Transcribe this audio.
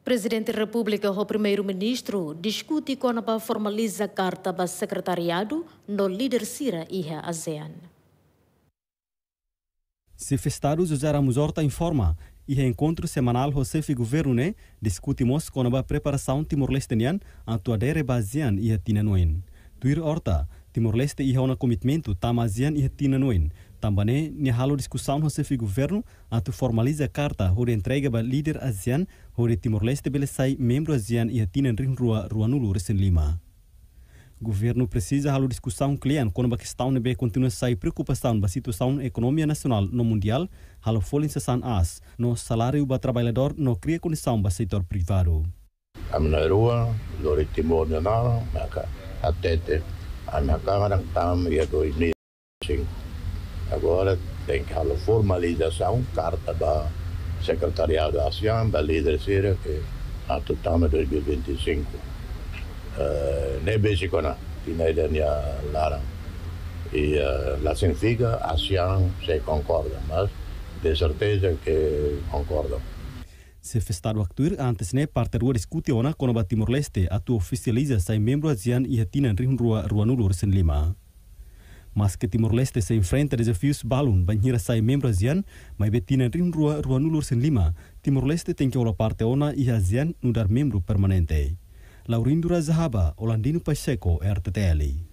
Presidente da República o primeiro-ministro discute com a formaliza carta do secretariado no líder Sira e a ASEAN. Se festado José Ramos Horta informa e encontro semanal o chefe governo né discutimos com a preparação Timor-Leste a adere ASEAN e a Tinanoen. Tuir Horta, Timor-Leste e um comitimento tam ASEAN e a Tinanoen. Também nia halo discussão no chefe governo a formaliza carta hore entrega ba líder ASEAN hore Timor-Leste bele sai membro ASEAN e a Tinan Rua Ruanulu recém Lima. Governo precisa halo discussão cliente com a questão de continua sai preocupação ba situação economia nacional no mundial halo folin sesan as no salário ba trabalhador no cria condição ba setor privado. Amna rua lori Timor nacional maka atete amaka nang tam ia do ini. Agora tem que haver formalização, carta da Secretariado da ASEAN, da líder Sira, que a tutama 2025. Nem básico não, tinha ideia larang. E lá significa ASEAN se concorda, mas de certeza que concordam. Se festado actuar antes ne parte rua discute ona com a Timor-Leste a tu oficializa sai membro ASEAN e a Tinan Rua Ruanulu recém Lima. Mas que Timor-Leste se enfrenta desafios balun banhira sai membro ASEAN, mas betina Rua Ruanulu recém Lima, Timor-Leste tem que ola parte ona e ASEAN no dar membro permanente. Laurindura Zahaba, Olandino Pacheco, RTTL.